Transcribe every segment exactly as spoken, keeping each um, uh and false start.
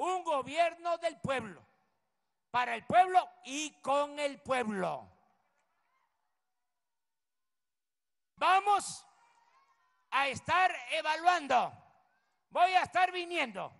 un gobierno del pueblo, para el pueblo y con el pueblo. Vamos a estar evaluando, voy a estar viniendo,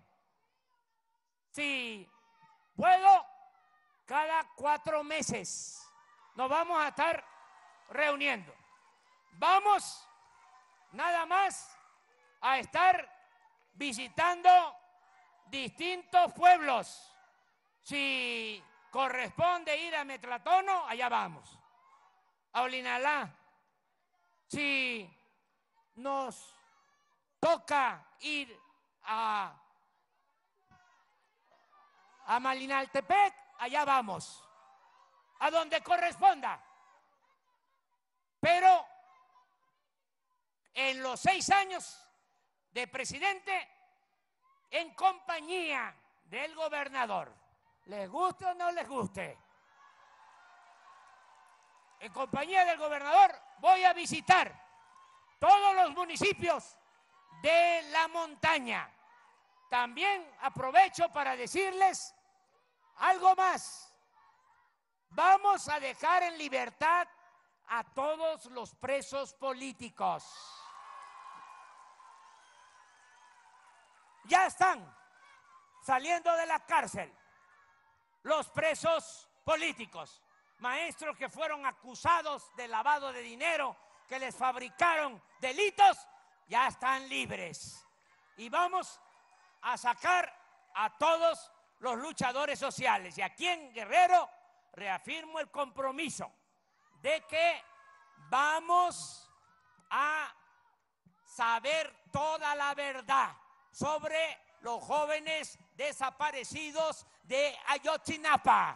si puedo, cada cuatro meses nos vamos a estar reuniendo. Vamos nada más a estar visitando distintos pueblos. Si corresponde ir a Metlatono, allá vamos. A Olinalá. Si nos toca ir a, a Malinaltepec, allá vamos. A donde corresponda. Pero en los seis años de presidente, en compañía del gobernador, les guste o no les guste, en compañía del gobernador voy a visitar todos los municipios de la montaña. También aprovecho para decirles algo más. Vamos a dejar en libertad a todos los presos políticos. Ya están saliendo de la cárcel los presos políticos, maestros que fueron acusados de lavado de dinero, que les fabricaron delitos, ya están libres. Y vamos a sacar a todos los luchadores sociales. Y aquí en Guerrero reafirmo el compromiso de que vamos a saber toda la verdad sobre los jóvenes desaparecidos de Ayotzinapa.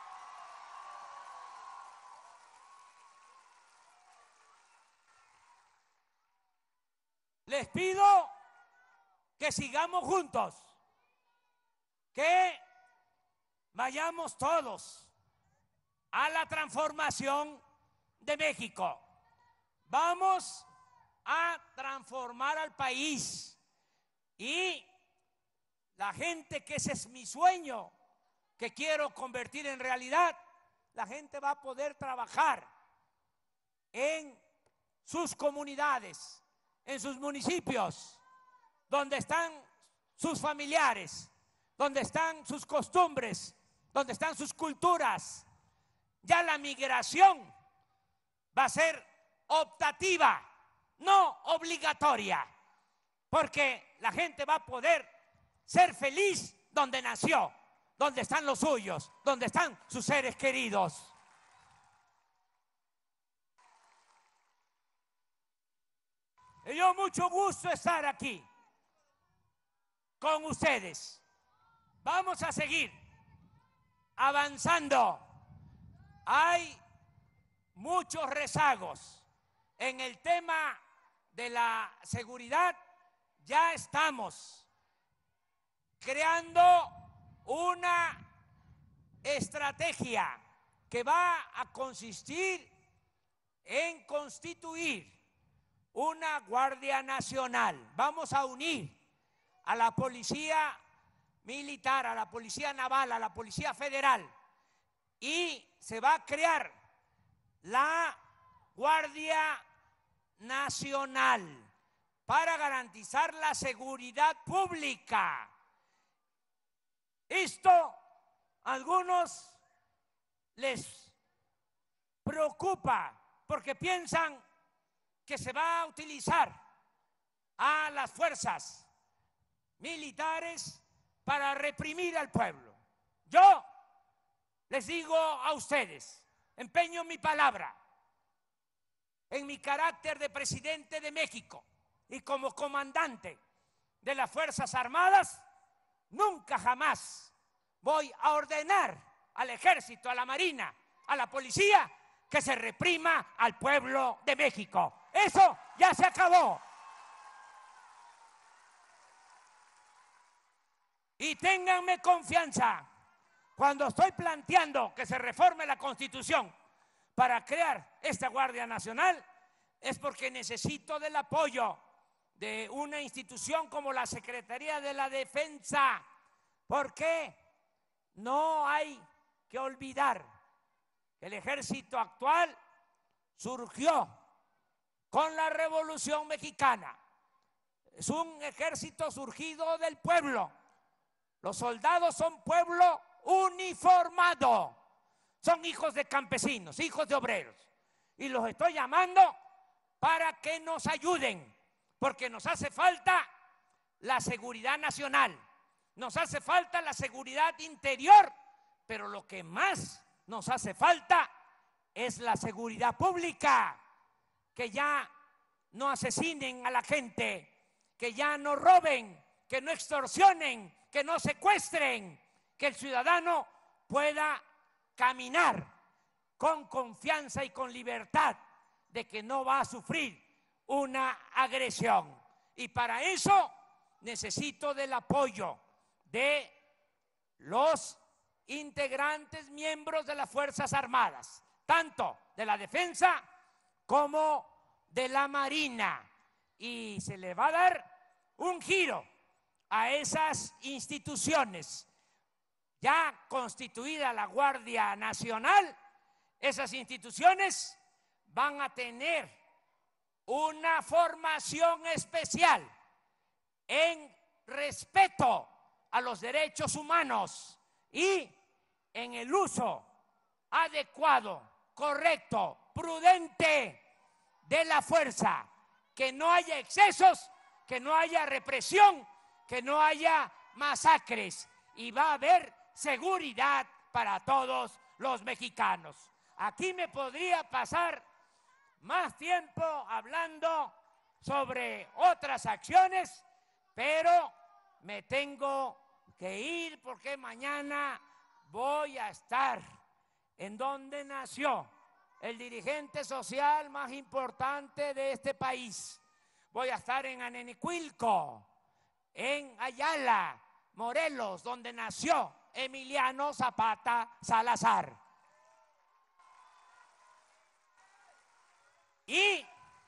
Les pido que sigamos juntos, que vayamos todos a la transformación de México. Vamos a transformar al país y la gente, que ese es mi sueño, que quiero convertir en realidad, la gente va a poder trabajar en sus comunidades, en sus municipios, donde están sus familiares, donde están sus costumbres, donde están sus culturas. Ya la migración va a ser optativa, no obligatoria, porque la gente va a poder ser feliz donde nació, donde están los suyos, donde están sus seres queridos. Me dio mucho gusto estar aquí con ustedes. Vamos a seguir avanzando. Hay muchos rezagos en el tema de la seguridad. Ya estamos creando una estrategia que va a consistir en constituir una Guardia Nacional. Vamos a unir a la Policía Militar, a la Policía Naval, a la Policía Federal, y se va a crear la Guardia Nacional para garantizar la seguridad pública. Esto a algunos les preocupa porque piensan que se va a utilizar a las fuerzas militares para reprimir al pueblo. Yo les digo a ustedes, empeño mi palabra en mi carácter de presidente de México y como comandante de las Fuerzas Armadas, nunca jamás voy a ordenar al Ejército, a la Marina, a la Policía que se reprima al pueblo de México. Eso ya se acabó. Y ténganme confianza, cuando estoy planteando que se reforme la Constitución para crear esta Guardia Nacional, es porque necesito del apoyo de una institución como la Secretaría de la Defensa, Porque no hay que olvidar que el ejército actual surgió con la Revolución Mexicana. Es un ejército surgido del pueblo. Los soldados son pueblo uniformado. Son hijos de campesinos, hijos de obreros. Y los estoy llamando para que nos ayuden, porque nos hace falta la seguridad nacional, nos hace falta la seguridad interior, pero lo que más nos hace falta es la seguridad pública, que ya no asesinen a la gente, que ya no roben, que no extorsionen, que no secuestren, que el ciudadano pueda caminar con confianza y con libertad de que no va a sufrir una agresión. Y para eso necesito del apoyo de los integrantes, miembros de las Fuerzas Armadas, tanto de la Defensa como de la Marina. Y se le va a dar un giro a esas instituciones. Ya constituida la Guardia Nacional, esas instituciones van a tener una formación especial en respeto a los derechos humanos y en el uso adecuado, correcto, prudente de la fuerza, que no haya excesos, que no haya represión, que no haya masacres, y va a haber seguridad para todos los mexicanos. Aquí me podría pasar más tiempo hablando sobre otras acciones, pero me tengo que ir porque mañana voy a estar en donde nació el dirigente social más importante de este país. Voy a estar en Anenecuilco, en Ayala, Morelos, donde nació Emiliano Zapata Salazar. Y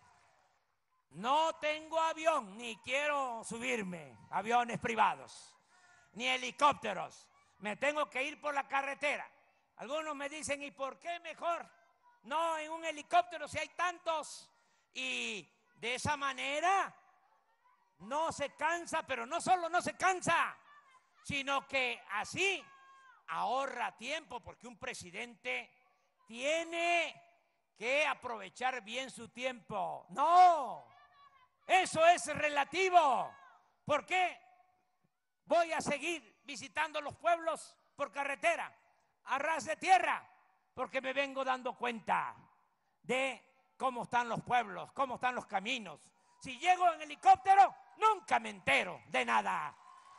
no tengo avión, ni quiero subirme a aviones privados, ni helicópteros. Me tengo que ir por la carretera. Algunos me dicen, ¿y por qué mejor no en un helicóptero si hay tantos? Y de esa manera no se cansa, pero no solo no se cansa, sino que así ahorra tiempo, porque un presidente tiene que aprovechar bien su tiempo. No, eso es relativo. ¿Por qué voy a seguir visitando los pueblos por carretera, a ras de tierra? Porque me vengo dando cuenta de cómo están los pueblos, cómo están los caminos. Si llego en helicóptero, nunca me entero de nada.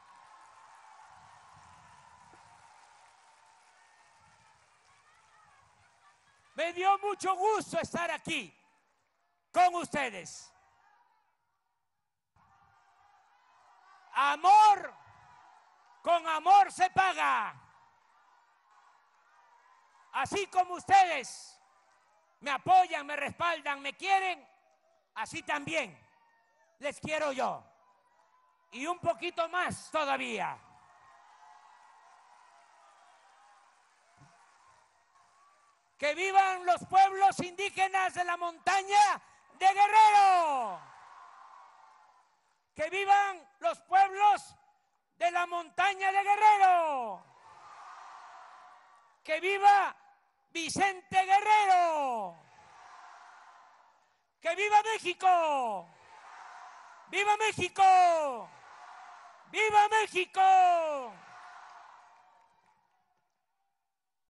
Me dio mucho gusto estar aquí con ustedes. Amor, con amor se paga. Así como ustedes me apoyan, me respaldan, me quieren, así también les quiero yo. Y un poquito más todavía. Que vivan los pueblos indígenas de la montaña de Guerrero. Que vivan los pueblos de la montaña de Guerrero. Que viva Vicente Guerrero. Que viva México. ¡Viva México! ¡Viva México!